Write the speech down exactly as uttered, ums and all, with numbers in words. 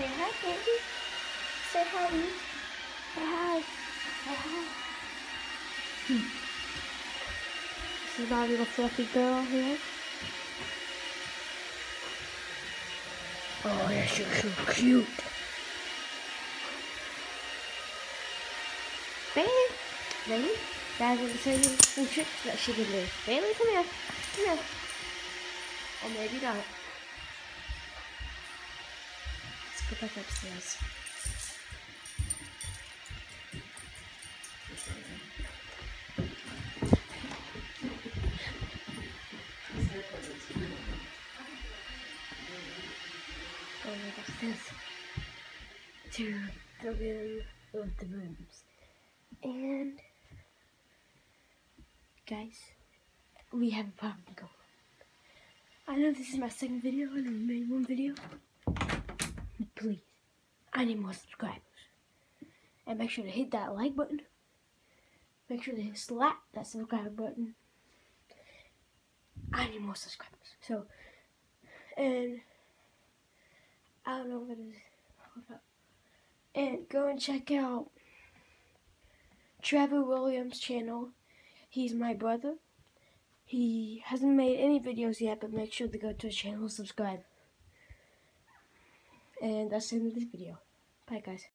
Say hi, baby. Say hi. Say hi. Say hi. Hmm. This is my little fluffy girl here. Oh, yeah, she's so cute. Bailey, Bailey, Dad's going to show you some tricks that she can do. Bailey, come here. Come here. Or maybe not. Let's go back upstairs. Going upstairs to the room of the rooms. And guys, we have a problem going on. I know this is my second video, I only made one video. Please, I need more subscribers. And make sure to hit that like button. Make sure to slap that subscribe button. I need more subscribers. So, and I don't know what it is. Hold up. And go and check out Trevor Williams' channel. He's my brother. He hasn't made any videos yet, but make sure to go to his channel and subscribe. And that's the end of this video. Bye, guys.